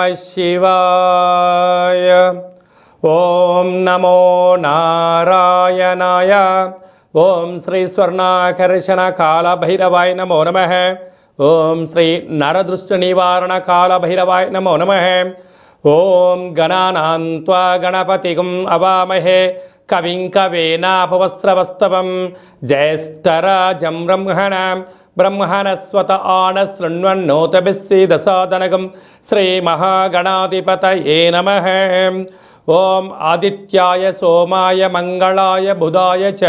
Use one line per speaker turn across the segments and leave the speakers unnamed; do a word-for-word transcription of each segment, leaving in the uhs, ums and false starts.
శివాయ. ఓం నమో నారాయణాయ. ఓం శ్రీ స్వర్ణాకర్షణ కాళభైరవాయ నమో నమః. ఓం శ్రీ నరదృష్టి నివారణ కాళభైరవాయ నమో నమః. ఓం గణానాం త్వా గణపతిగం అవామహే కవిం కవేనాపవస్రవస్తవం జ్యేష్ఠరాజం బ్రహ్మణాం బ్రహ్మణస్వత ఆన శృణ్వన్నోతభిస్సీదసాదనగం శ్రీమహాగణాధిపతయే నమః. ఓం ఆదిత్యాయ సోమాయ మంగళాయ బుధాయ చ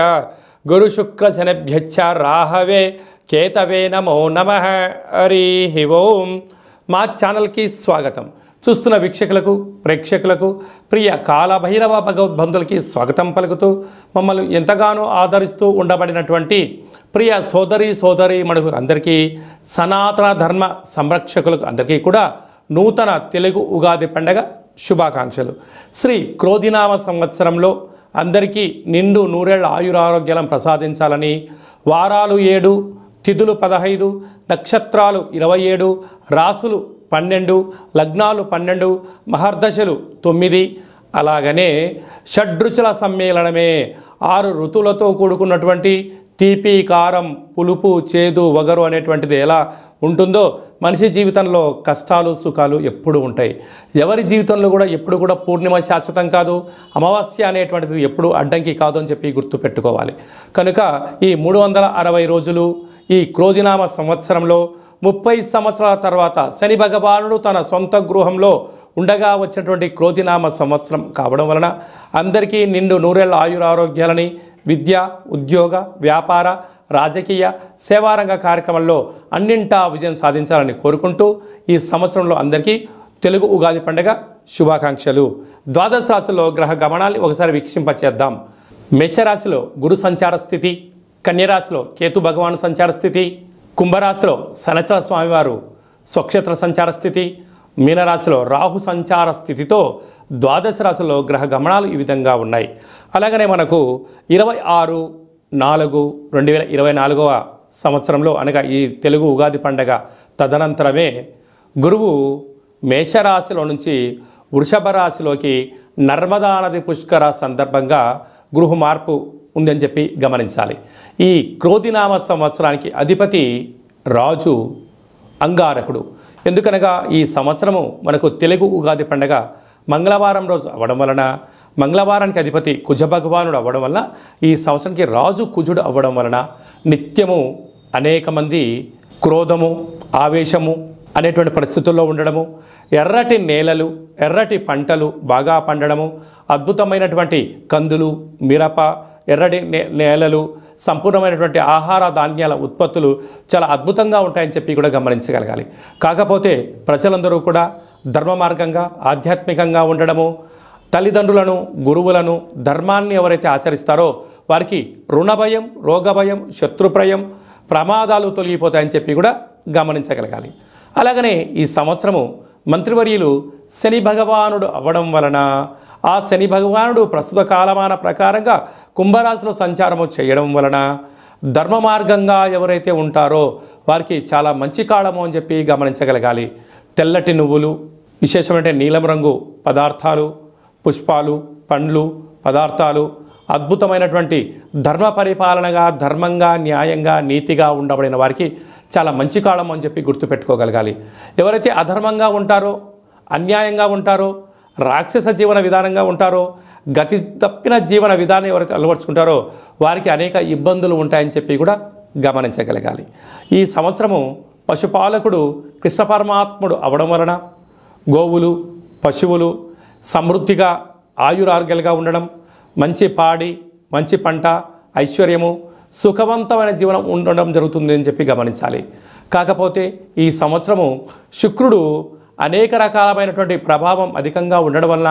గురుశుక్రశనిభ్యశ్చ రాహవే కేతవే నమో నమః. హరి ఓం. మా ఛానల్కి స్వాగతం. చూస్తున్న వీక్షకులకు ప్రేక్షకులకు ప్రియ కాళభైరవ భగవద్బంధులకి స్వాగతం పలుకుతూ మమ్మల్ని ఎంతగానో ఆదరిస్తూ ఉండబడినటువంటి ప్రియ సోదరి సోదరి మనులకు అందరికీ, సనాతన ధర్మ సంరక్షకులకు అందరికీ కూడా నూతన తెలుగు ఉగాది పండగ శుభాకాంక్షలు. శ్రీ క్రోధినామ సంవత్సరంలో అందరికీ నిండు నూరేళ్ల ఆయురారోగ్యాలను ప్రసాదించాలని, వారాలు ఏడు, తిథులు పదహైదు, నక్షత్రాలు ఇరవై ఏడు, రాసులు పన్నెండు, లగ్నాలు పన్నెండు, మహర్దశలు తొమ్మిది, అలాగనే షడ్రుచుల సమ్మేళనమే ఆరు ఋతువులతో కూడుకున్నటువంటి తీపి, కారం, పులుపు, చేదు, వగరు అనేటువంటిది ఎలా ఉంటుందో మనిషి జీవితంలో కష్టాలు సుఖాలు ఎప్పుడు ఉంటాయి. ఎవరి జీవితంలో కూడా ఎప్పుడు కూడా పూర్ణిమ శాశ్వతం కాదు, అమావాస్య అనేటువంటిది ఎప్పుడు అడ్డంకి కాదు అని చెప్పి గుర్తుపెట్టుకోవాలి. కనుక ఈ మూడు వందల అరవై రోజులు ఈ క్రోధినామ సంవత్సరంలో ముప్పై సంవత్సరాల తర్వాత శని భగవానుడు తన సొంత గృహంలో ఉండగా వచ్చినటువంటి క్రోధినామ సంవత్సరం కావడం వలన అందరికీ నిండు నూరేళ్ల ఆయురారోగ్యాలని, విద్య, ఉద్యోగ, వ్యాపార, రాజకీయ, సేవారంగ కార్యక్రమాల్లో అన్నింటా విజయం సాధించాలని కోరుకుంటూ ఈ సంవత్సరంలో అందరికీ తెలుగు ఉగాది పండుగ శుభాకాంక్షలు. ద్వాదశ రాశిలో గ్రహ గమనాన్ని ఒకసారి వీక్షింపచేద్దాం. మేషరాశిలో గురు సంచార స్థితి, కన్యరాశిలో కేతు భగవాను సంచార స్థితి, కుంభరాశిలో శనిచర స్వామివారు స్వక్షేత్ర సంచార స్థితి, మీనరాశిలో రాహు సంచార స్థితితో ద్వాదశ రాశిలో గ్రహ గమనాలు ఈ విధంగా ఉన్నాయి. అలాగనే మనకు ఇరవై ఆరు నాలుగు రెండు వేల ఇరవై నాలుగవ సంవత్సరంలో అనగా ఈ తెలుగు ఉగాది పండగ తదనంతరమే గురువు మేషరాశిలో నుంచి వృషభ రాశిలోకి నర్మదా నది పుష్కర సందర్భంగా గృహ మార్పు ఉందని చెప్పి గమనించాలి. ఈ క్రోధినామ సంవత్సరానికి అధిపతి రాజు అంగారకుడు. ఎందుకనగా ఈ సంవత్సరము మనకు తెలుగు ఉగాది పండగ మంగళవారం రోజు అవ్వడం వలన, మంగళవారానికి అధిపతి కుజ భగవానుడు అవ్వడం వలన, ఈ సంవత్సరానికి రాజు కుజుడు అవ్వడం వలన నిత్యము అనేక మంది క్రోధము, ఆవేశము అనేటువంటి పరిస్థితుల్లో ఉండడము, ఎర్రటి నేలలు, ఎర్రటి పంటలు బాగా పండడము, అద్భుతమైనటువంటి కందులు, మిరప, ఎర్రటి నే నేలలు సంపూర్ణమైనటువంటి ఆహార ధాన్యాల ఉత్పత్తులు చాలా అద్భుతంగా ఉంటాయని చెప్పి కూడా గమనించగలగాలి. కాకపోతే ప్రజలందరూ కూడా ధర్మ మార్గంగా ఆధ్యాత్మికంగా ఉండడము, తల్లిదండ్రులను, గురువులను, ధర్మాన్ని ఎవరైతే ఆచరిస్తారో వారికి రుణభయం, రోగభయం, శత్రుప్రయం, ప్రమాదాలు తొలగిపోతాయని చెప్పి కూడా గమనించగలగాలి. అలాగనే ఈ సంవత్సరము మంత్రివర్యులు శని భగవానుడు అవ్వడం వలన ఆ శని భగవానుడు ప్రస్తుత కాలమాన ప్రకారంగా కుంభరాశిలో సంచారము చేయడం వలన ధర్మ మార్గంగా ఎవరైతే ఉంటారో వారికి చాలా మంచి కాలము అని చెప్పి గమనించగలగాలి. తెల్లటి నువ్వులు, విశేషమైన నీలం రంగు పదార్థాలు, పుష్పాలు, పండ్లు, పదార్థాలు, అద్భుతమైనటువంటి ధర్మ పరిపాలనగా, ధర్మంగా, న్యాయంగా, నీతిగా ఉండబడిన వారికి చాలా మంచి కాలం అని చెప్పి గుర్తుపెట్టుకోగలగాలి. ఎవరైతే అధర్మంగా ఉంటారో, అన్యాయంగా ఉంటారో, రాక్షస జీవన విధానంగా ఉంటారో, గతి తప్పిన జీవన విధానం ఎవరైతే అలవర్చుకుంటారో వారికి అనేక ఇబ్బందులు ఉంటాయని చెప్పి కూడా గమనించగలగాలి. ఈ సంవత్సరము పశుపాలకుడు కృష్ణ పరమాత్ముడు అవడం వలన గోవులు, పశువులు సమృద్ధిగా ఆయురారోగ్యాలుగా ఉండడం, మంచి పాడి, మంచి పంట, ఐశ్వర్యము, సుఖవంతమైన జీవనం ఉండడం జరుగుతుంది అని చెప్పి గమనించాలి. కాకపోతే ఈ సంవత్సరము శుక్రుడు అనేక రకాలమైనటువంటి ప్రభావం అధికంగా ఉండడం వలన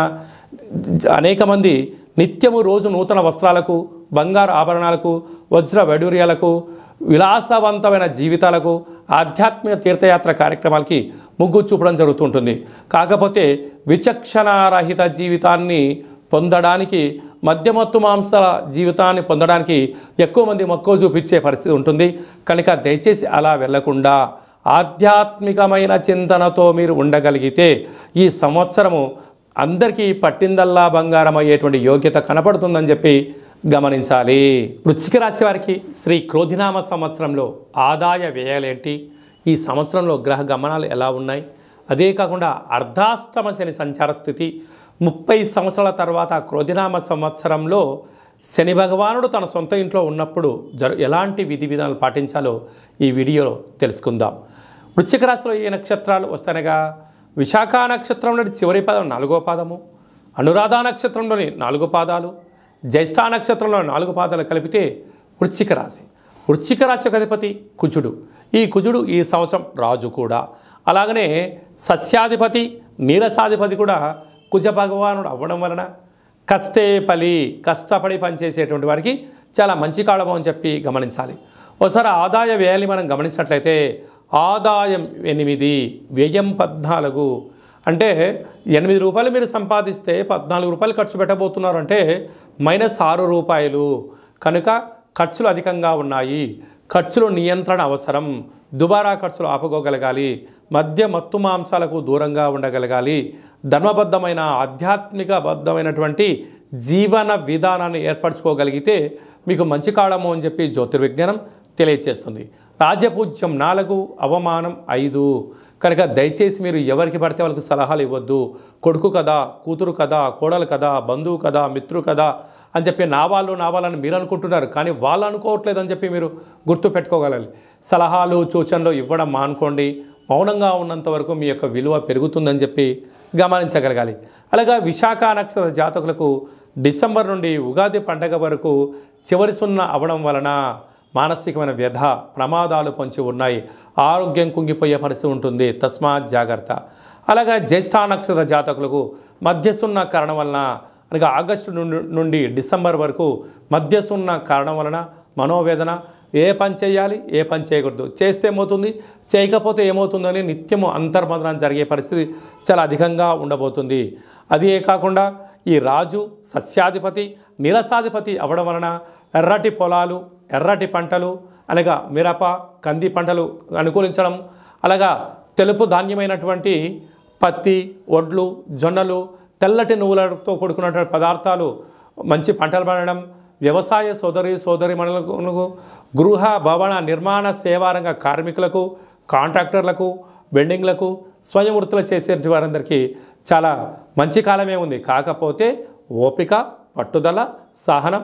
అనేక మంది నిత్యము రోజు నూతన వస్త్రాలకు, బంగారు ఆభరణాలకు, వజ్ర వైడూర్యాలకు, విలాసవంతమైన జీవితాలకు, ఆధ్యాత్మిక తీర్థయాత్ర కార్యక్రమాలకి ముగ్గు చూపడం జరుగుతుంటుంది. కాకపోతే విచక్షణారహిత జీవితాన్ని పొందడానికి, మధ్యమత్తు మాంసాల జీవితాన్ని పొందడానికి ఎక్కువ మంది మక్కువ చూపించే పరిస్థితి ఉంటుంది. కనుక దయచేసి అలా వెళ్లకుండా ఆధ్యాత్మికమైన చింతనతో మీరు ఉండగలిగితే ఈ సంవత్సరము అందరికీ పట్టిందల్లా బంగారం అయ్యేటువంటి యోగ్యత కనపడుతుందని చెప్పి గమనించాలి. వృశ్చిక రాశి వారికి శ్రీ క్రోధినామ సంవత్సరంలో ఆదాయ వ్యయాలేంటి, ఈ సంవత్సరంలో గ్రహ గమనాలు ఎలా ఉన్నాయి, అదే కాకుండా అర్ధాష్టమ శని సంచార స్థితి, ముప్పై సంవత్సరాల తర్వాత క్రోధినామ సంవత్సరంలో శని భగవానుడు తన సొంత ఇంట్లో ఉన్నప్పుడు జరు ఎలాంటి విధి విధానాలు పాటించాలో ఈ వీడియోలో తెలుసుకుందాం. వృశ్చిక రాశిలో ఏ నక్షత్రాలు వస్తానగా విశాఖ నక్షత్రంలోని చివరి పాదం నాలుగో పాదము, అనురాధ నక్షత్రంలోని నాలుగు పాదాలు, జ్యేష్ఠ నక్షత్రంలో నాలుగు పాదాలు కలిపితే వృశ్చిక రాశి. వృశ్చిక రాశి అధిపతి కుజుడు. ఈ కుజుడు ఈ సంవత్సరం రాజు కూడా. అలాగనే సస్యాధిపతి నీరసాధిపతి కూడా కుజ భగవానుడు అవ్వడం వలన కష్టే పలి కష్టపడి పనిచేసేటువంటి వారికి చాలా మంచి కాలము అని చెప్పి గమనించాలి. ఒకసారి ఆదాయ వ్యయాన్ని మనం గమనించినట్లయితే ఆదాయం ఎనిమిది, వ్యయం పద్నాలుగు. అంటే ఎనిమిది రూపాయలు మీరు సంపాదిస్తే పద్నాలుగు రూపాయలు ఖర్చు పెట్టబోతున్నారు అంటే మైనస్ ఆరు రూపాయలు. కనుక ఖర్చులు అధికంగా ఉన్నాయి. ఖర్చులు నియంత్రణ అవసరం. దుబారా ఖర్చులు ఆపుకోగలగాలి. మద్య మత్తు మాంసాలకు దూరంగా ఉండగలగాలి. ధర్మబద్ధమైన ఆధ్యాత్మికబద్ధమైనటువంటి జీవన విధానాన్ని ఏర్పరచుకోగలిగితే మీకు మంచి కాలము అని చెప్పి జ్యోతిర్విజ్ఞానం తెలియజేస్తుంది. రాజపూజ్యం నాలుగు, అవమానం ఐదు. కనుక దయచేసి మీరు ఎవరికి పడితే వాళ్ళకి సలహాలు ఇవ్వద్దు. కొడుకు కదా, కూతురు కదా, కోడలు కదా, బంధువు కదా, మిత్రు కదా అని చెప్పి నా వాళ్ళు నా వాళ్ళని మీరు అనుకుంటున్నారు, కానీ వాళ్ళు అనుకోవట్లేదు అని చెప్పి మీరు గుర్తు పెట్టుకోగలగాలి. సలహాలు సూచనలు ఇవ్వడం మానుకోండి. మౌనంగా ఉన్నంత వరకు మీ యొక్క విలువ పెరుగుతుందని చెప్పి గమనించగలగాలి. అలాగా విశాఖ నక్షత్ర జాతకులకు డిసెంబర్ నుండి ఉగాది పండగ వరకు చివరి సున్నా అవడం వలన మానసికమైన వ్యధ ప్రమాదాలు పొంచి ఉన్నాయి. ఆరోగ్యం కుంగిపోయే పరిస్థితి ఉంటుంది. తస్మాత్ జాగ్రత్త. అలాగా జ్యేష్ఠ నక్షత్ర జాతకులకు మధ్య సున్నా కారణం వలన అనగా ఆగస్టు నుండి డిసెంబర్ వరకు మధ్య సున్నా కారణం వలన మనోవేదన. ఏ పని చేయాలి, ఏ పని చేయకూడదు, చేస్తే ఏమవుతుంది, చేయకపోతే ఏమవుతుందని నిత్యము అంతర్మదనం జరిగే పరిస్థితి చాలా అధికంగా ఉండబోతుంది. అదే కాకుండా ఈ రాజు సస్యాధిపతి నీరసాధిపతి అవ్వడం వలన ఎర్రటి పొలాలు, ఎర్రటి పంటలు అనగా మిరప, కంది పంటలు అనుకూలించడం, అలాగా తెలుపు ధాన్యమైనటువంటి పత్తి, వడ్లు, జొన్నలు, తెల్లటి నువ్వులతో కూడుకున్నటువంటి పదార్థాలు మంచి పంటలు పండడం, వ్యవసాయ సోదరి సోదరి మనులకు, గృహ భవన నిర్మాణ సేవారంగ కార్మికులకు, కాంట్రాక్టర్లకు, బెండింగ్లకు, స్వయం వృత్తులు చేసే వారందరికీ చాలా మంచి కాలమే ఉంది. కాకపోతే ఓపిక, పట్టుదల, సహనం,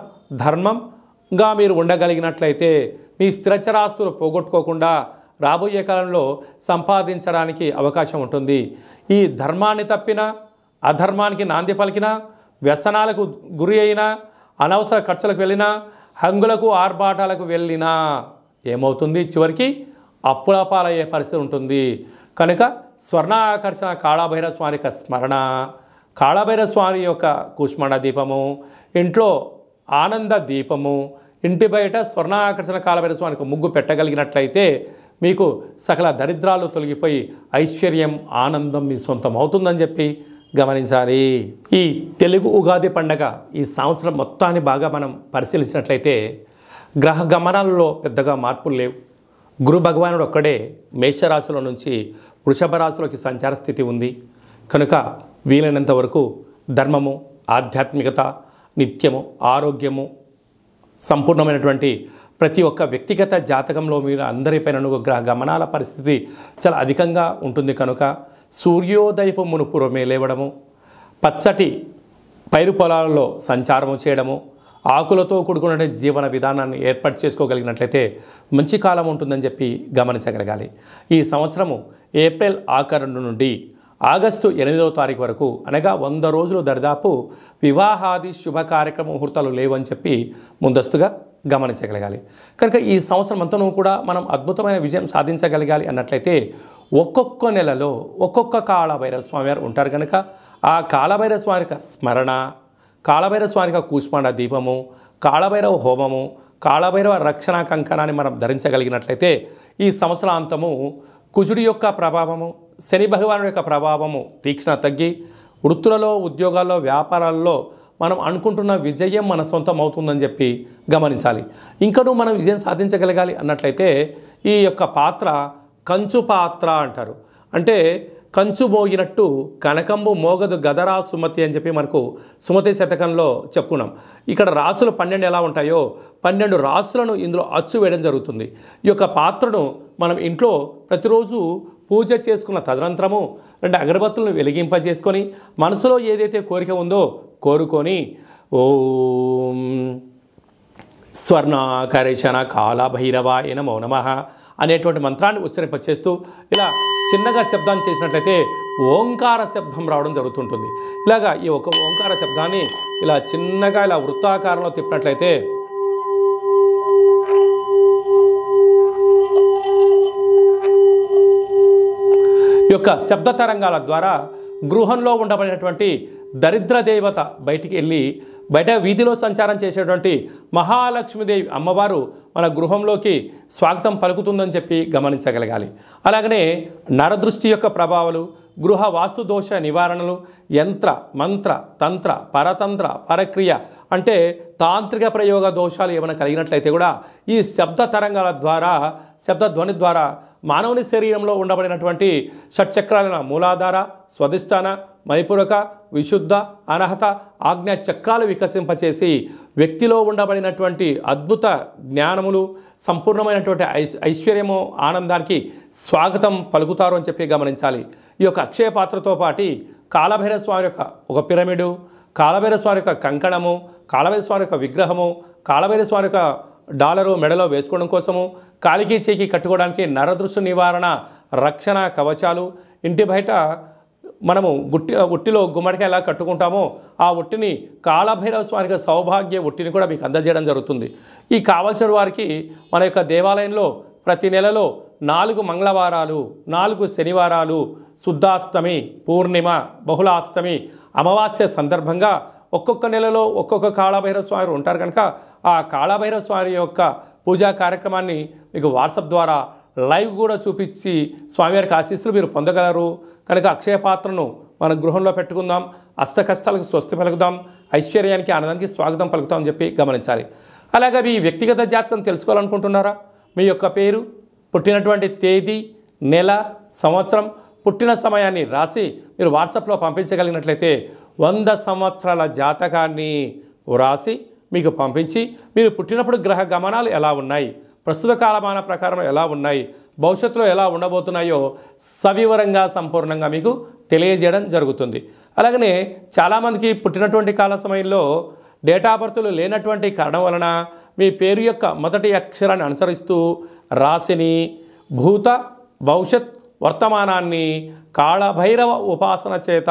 ధర్మంగా మీరు ఉండగలిగినట్లయితే మీ స్థిరచరాస్తులు పోగొట్టుకోకుండా రాబోయే కాలంలో సంపాదించడానికి అవకాశం ఉంటుంది. ఈ ధర్మాన్ని తప్పిన, అధర్మానికి నాంది పలికిన, వ్యసనాలకు గురి అయినా, అనవసర ఖర్చులకు వెళ్ళినా, హంగులకు ఆర్భాటాలకు వెళ్ళినా ఏమవుతుంది, చివరికి అప్పుల పాలయ్యే పరిస్థితి ఉంటుంది. కనుక స్వర్ణ ఆకర్షణ కాళభైరవ స్వామి యొక్క స్మరణ, కాళభైరవ స్వామి యొక్క కుష్మణ దీపము, ఇంట్లో ఆనంద దీపము, ఇంటి బయట స్వర్ణ ఆకర్షణ కాళభైరవ స్వామికి ముగ్గు పెట్టగలిగినట్లయితే మీకు సకల దరిద్రాలు తొలగిపోయి ఐశ్వర్యం, ఆనందం మీ సొంతం అవుతుందని చెప్పి గమనించాలి. ఈ తెలుగు ఉగాది పండగ ఈ సంవత్సరం మొత్తాన్ని బాగా మనం పరిశీలించినట్లయితే గ్రహ గమనాలలో పెద్దగా మార్పులు లేవు. గురు భగవానుడు ఒక్కడే మేషరాశిలో నుంచి వృషభ రాశిలోకి సంచార స్థితి ఉంది. కనుక వీలైనంత వరకు ధర్మము, ఆధ్యాత్మికత, నిత్యము, ఆరోగ్యము, సంపూర్ణమైనటువంటి ప్రతి ఒక్క వ్యక్తిగత జాతకంలో మీరు అందరిపైన గ్రహ గమనాల పరిస్థితి చాలా అధికంగా ఉంటుంది. కనుక సూర్యోదయపు మునుపురమే లేవడము, పచ్చటి పైరు పొలాలలో సంచారము చేయడము, ఆకులతో కూడుకున్న జీవన విధానాన్ని ఏర్పాటు చేసుకోగలిగినట్లయితే మంచి కాలం ఉంటుందని చెప్పి గమనించగలగాలి. ఈ సంవత్సరము ఏప్రిల్ ఆఖరు నుండి ఆగస్టు ఎనిమిదవ తారీఖు వరకు అనగా వంద రోజులు దరిదాపు వివాహాది శుభ కార్యక్రమ ముహూర్తాలు లేవని చెప్పి ముందస్తుగా గమనించగలగాలి. కనుక ఈ సంవత్సరం అంతనూ కూడా మనం అద్భుతమైన విజయం సాధించగలగాలి అన్నట్లయితే ఒక్కొక్క నెలలో ఒక్కొక్క కాళభైరవ స్వామి వారు ఉంటారు. కనుక ఆ కాళభైరవ స్వామి యొక్క స్మరణ, కాళభైరవ స్వామి యొక్క కూష్మాండ దీపము, కాళభైరవ హోమము, కాళభైరవ రక్షణ కంకణాన్ని మనం ధరించగలిగినట్లయితే ఈ సంవత్సరాంతము కుజుడి యొక్క ప్రభావము, శని భగవానుడి యొక్క ప్రభావము తీక్షణ తగ్గి వృత్తులలో, ఉద్యోగాల్లో, వ్యాపారాల్లో మనం అనుకుంటున్న విజయం మన సొంతం అవుతుందని చెప్పి గమనించాలి. ఇంకనూ మనం విజయం సాధించగలగాలి అన్నట్లయితే ఈ యొక్క పాత్ర కంచు పాత్ర అంటారు. అంటే కంచు మోగినట్టు కనకంబు మోగదు గదరా సుమతి అని చెప్పి మనకు సుమతి శతకంలో చెప్పుకున్నాం. ఇక్కడ రాసులు పన్నెండు ఎలా ఉంటాయో పన్నెండు రాసులను ఇందులో అచ్చు వేయడం జరుగుతుంది. ఈ యొక్క పాత్రను మనం ఇంట్లో ప్రతిరోజు పూజ చేసుకున్న తదనంతరము రెండు అగరబత్తులను వెలిగింపజేసుకొని మనసులో ఏదైతే కోరిక ఉందో కోరుకొని ఓం స్వర్ణాకరేషణ కాళభైరవాయ నమో నమః అనేటువంటి మంత్రాన్ని ఉచ్చరింపచేస్తూ ఇలా చిన్నగా శబ్దం చేసినట్లయితే ఓంకార శబ్దం రావడం జరుగుతుంటుంది. ఇలాగా ఈ ఒక ఓంకార శబ్దాన్ని ఇలా చిన్నగా ఇలా వృత్తాకారంలో తిప్పినట్లయితే ఈ యొక్క శబ్ద తరంగాల ద్వారా గృహంలో ఉండబడినటువంటి దరిద్ర దేవత బయటికి వెళ్ళి బయట వీధిలో సంచారం చేసేటువంటి మహాలక్ష్మీదేవి అమ్మవారు మన గృహంలోకి స్వాగతం పలుకుతుందని చెప్పి గమనించగలగాలి. అలాగనే నరదృష్టి యొక్క ప్రభావాలు, గృహ వాస్తు దోష నివారణలు, యంత్ర మంత్ర తంత్ర పరతంత్ర పరక్రియ అంటే తాంత్రిక ప్రయోగ దోషాలు ఏమైనా కలిగినట్లయితే కూడా ఈ శబ్ద తరంగాల ద్వారా శబ్ద ధ్వని ద్వారా మానవుని శరీరంలో ఉండబడినటువంటి షట్చక్రాలైన మూలాధార, స్వధిష్టాన, మణిపూరక, విశుద్ధ, అనహత, ఆజ్ఞా చక్రాలు వికసింపచేసి వ్యక్తిలో ఉండబడినటువంటి అద్భుత జ్ఞానములు, సంపూర్ణమైనటువంటి ఐశ్ ఐశ్వర్యము ఆనందానికి స్వాగతం పలుకుతారు అని చెప్పి గమనించాలి. ఈ యొక్క అక్షయ పాత్రతో పాటు కాళభైరవ స్వామి యొక్క ఒక పిరమిడు, కాళభైరవ స్వామి యొక్క కంకణము, కాళభైరవ స్వామి యొక్క విగ్రహము, కాళభైరవ స్వామి యొక్క డాలరు మెడలో వేసుకోవడం కోసము, కాలికి చేకి కట్టుకోవడానికి నరదృష్టి నివారణ రక్షణ కవచాలు, ఇంటి బయట మనము గుట్టి ఉట్టిలో గుమ్మడికాయ ఎలా కట్టుకుంటామో ఆ ఉట్టిని కాళభైరవ స్వామికి సౌభాగ్య ఉట్టిని కూడా మీకు అందజేయడం జరుగుతుంది. ఈ కావలసిన వారికి మన యొక్క దేవాలయంలో ప్రతి నెలలో నాలుగు మంగళవారాలు, నాలుగు శనివారాలు, శుద్ధాష్టమి, పూర్ణిమ, బహుళాష్టమి, అమావాస్య సందర్భంగా ఒక్కొక్క నెలలో ఒక్కొక్క కాళభైరవ స్వామి ఉంటారు కనుక ఆ కాళభైరవ స్వామి యొక్క పూజా కార్యక్రమాన్ని మీకు వాట్సాప్ ద్వారా లైవ్ కూడా చూపించి స్వామివారికి ఆశీస్సులు మీరు పొందగలరు. కనుక అక్షయ పాత్రను మన గృహంలో పెట్టుకుందాం, అష్ట కష్టాలకు స్వస్తి పలుకుదాం, ఐశ్వర్యానికి ఆనందానికి స్వాగతం పలుకుతాం అని చెప్పి గమనించాలి. అలాగే మీ వ్యక్తిగత జాతకం తెలుసుకోవాలనుకుంటున్నారా? మీ యొక్క పేరు, పుట్టినటువంటి తేదీ, నెల, సంవత్సరం, పుట్టిన సమయాన్ని రాసి మీరు వాట్సాప్లో పంపించగలిగినట్లయితే వంద సంవత్సరాల జాతకాన్ని వ్రాసి మీకు పంపించి మీరు పుట్టినప్పుడు గ్రహ గమనాలు ఎలా ఉన్నాయి, ప్రస్తుత కాలమాన ప్రకారం ఎలా ఉన్నాయి, భవిష్యత్తులో ఎలా ఉండబోతున్నాయో సవివరంగా సంపూర్ణంగా మీకు తెలియజేయడం జరుగుతుంది. అలాగనే చాలామందికి పుట్టినటువంటి కాల సమయంలో డేటా బర్త్లు లేనటువంటి కారణం వలన మీ పేరు యొక్క మొదటి అక్షరాన్ని అనుసరిస్తూ రాశిని, భూత భవిష్యత్ వర్తమానాన్ని కాళభైరవ ఉపాసన చేత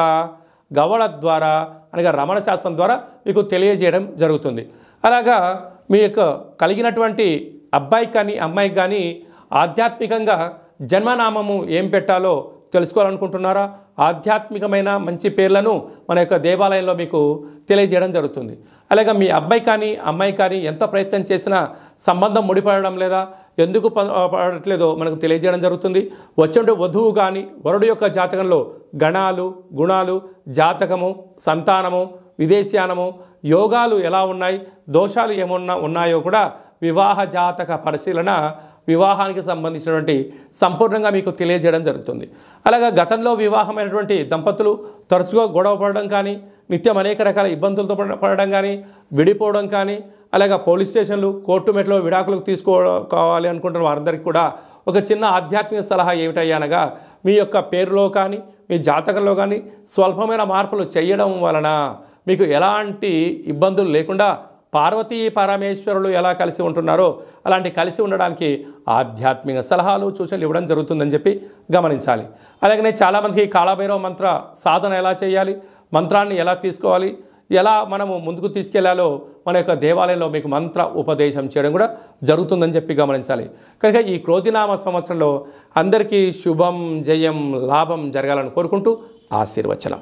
గవళ ద్వారా అనగా రమణ శాస్త్రం ద్వారా మీకు తెలియజేయడం జరుగుతుంది. అలాగా మీ యొక్క కలిగినటువంటి అబ్బాయికి కానీ అమ్మాయికి కానీ ఆధ్యాత్మికంగా జన్మనామము ఏం పెట్టాలో తెలుసుకోవాలనుకుంటున్నారా? ఆధ్యాత్మికమైన మంచి పేర్లను మన యొక్క దేవాలయంలో మీకు తెలియజేయడం జరుగుతుంది. అలాగే మీ అబ్బాయి కానీ అమ్మాయి కానీ ఎంత ప్రయత్నం చేసినా సంబంధం ముడిపడడం లేదా, ఎందుకు పడట్లేదో మనకు తెలియజేయడం జరుగుతుంది. వచ్చే వధువు కానీ వరుడు యొక్క జాతకంలో గణాలు, గుణాలు, జాతకము, సంతానము, విదేశీయానము, యోగాలు ఎలా ఉన్నాయి, దోషాలు ఏమన్నా ఉన్నాయో కూడా వివాహ జాతక పరిశీలన వివాహానికి సంబంధించినటువంటి సంపూర్ణంగా మీకు తెలియజేయడం జరుగుతుంది. అలాగే గతంలో వివాహమైనటువంటి దంపతులు తరచుగా గొడవ పడడం కానీ, నిత్యం అనేక రకాల ఇబ్బందులతో పడడం కానీ, విడిపోవడం కానీ, అలాగే పోలీస్ స్టేషన్లు, కోర్టు మెట్లో విడాకులకు తీసుకోవాలి అనుకుంటున్న వారందరికీ కూడా ఒక చిన్న ఆధ్యాత్మిక సలహా ఏమిటయ్యా అనగా మీ యొక్క పేరులో కానీ మీ జాతకంలో కానీ స్వల్పమైన మార్పులు చేయడం వలన మీకు ఎలాంటి ఇబ్బందులు లేకుండా పార్వతీ పరమేశ్వరులు ఎలా కలిసి ఉంటున్నారో అలాంటి కలిసి ఉండడానికి ఆధ్యాత్మిక సలహాలు సూచనలు ఇవ్వడం జరుగుతుందని చెప్పి గమనించాలి. అలాగనే చాలామందికి కాళభైరవ మంత్ర సాధన ఎలా చేయాలి, మంత్రాన్ని ఎలా తీసుకోవాలి, ఎలా మనము ముందుకు తీసుకెళ్లాలో మన యొక్క దేవాలయంలో మీకు మంత్ర ఉపదేశం చేయడం కూడా జరుగుతుందని చెప్పి గమనించాలి. కనుక ఈ క్రోధినామ సంవత్సరంలో అందరికీ శుభం, జయం, లాభం జరగాలని కోరుకుంటూ ఆశీర్వచనం.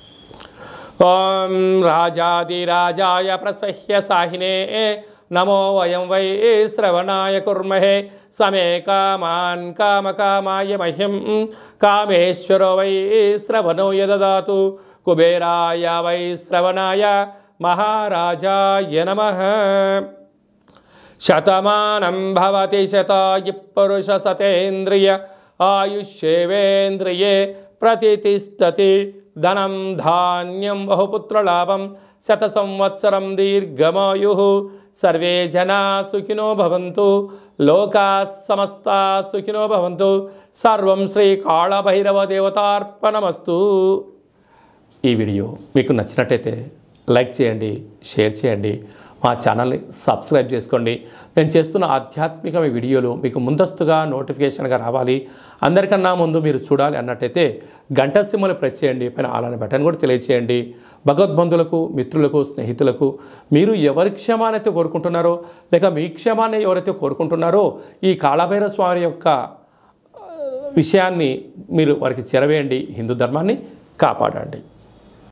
ఓం రాజాదిరాజాయ ప్రసహ్య సాహినే నమో వయం వై శ్రవణాయ కుర్మహే సమే కామాన్ కామకామాయ మహ్యం కామేశ్వరో వై శ్రవణో యదదాతు కుబేరాయ వై శ్రవణాయ మహారాజాయ నమః. శతమానం భవతి శతాయు పురుష సతేంద్రియ ఆయుష్యేవేంద్రియే ప్రతిష్టతి ధనం ధాన్యం బహుపుత్రలాభం శత సంవత్సరం దీర్ఘమాయు సర్వే జనా సుఖినో భవంతు లోకా సమస్తా సుఖినో భవంతు సర్వం శ్రీ కాళభైరవ దేవతార్పణమస్తు. ఈ వీడియో మీకు నచ్చినట్టయితే లైక్ చేయండి, షేర్ చేయండి, మా ఛానల్ని సబ్స్క్రైబ్ చేసుకోండి. నేను చేస్తున్న ఆధ్యాత్మిక వీడియోలు మీకు ముందస్తుగా నోటిఫికేషన్గా రావాలి, అందరికన్నా ముందు మీరు చూడాలి అన్నట్టయితే గంట సింబల్ ప్రెస్ చేయండి, పైన అలానే బటన్ కూడా తెలియచేయండి. భగవద్బంధులకు, మిత్రులకు, స్నేహితులకు మీరు ఎవరి క్షేమానైతే కోరుకుంటున్నారో లేక మీ క్షేమాన్ని ఎవరైతే కోరుకుంటున్నారో ఈ కాళభైరవ స్వామి యొక్క విషయాన్ని మీరు వారికి చేరవేయండి. హిందూ ధర్మాన్ని కాపాడండి.